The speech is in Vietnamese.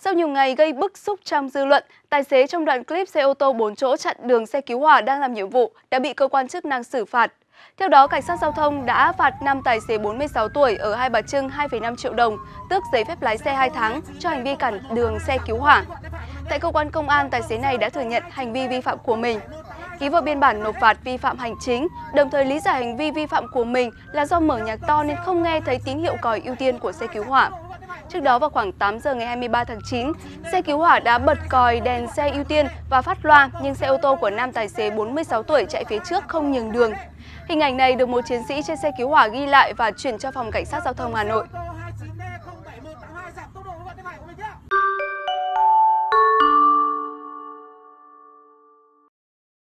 Sau nhiều ngày gây bức xúc trong dư luận, tài xế trong đoạn clip xe ô tô 4 chỗ chặn đường xe cứu hỏa đang làm nhiệm vụ đã bị cơ quan chức năng xử phạt. Theo đó, cảnh sát giao thông đã phạt 5 tài xế 46 tuổi ở Hai Bà Trưng 2,5 triệu đồng, tước giấy phép lái xe 2 tháng cho hành vi cản đường xe cứu hỏa. Tại cơ quan công an, tài xế này đã thừa nhận hành vi vi phạm của mình, ký vào biên bản nộp phạt vi phạm hành chính, đồng thời lý giải hành vi vi phạm của mình là do mở nhạc to nên không nghe thấy tín hiệu còi ưu tiên của xe cứu hỏa. Trước đó vào khoảng 8 giờ ngày 23 tháng 9, xe cứu hỏa đã bật còi đèn xe ưu tiên và phát loa, nhưng xe ô tô của nam tài xế 46 tuổi chạy phía trước không nhường đường. Hình ảnh này được một chiến sĩ trên xe cứu hỏa ghi lại và chuyển cho phòng cảnh sát giao thông Hà Nội.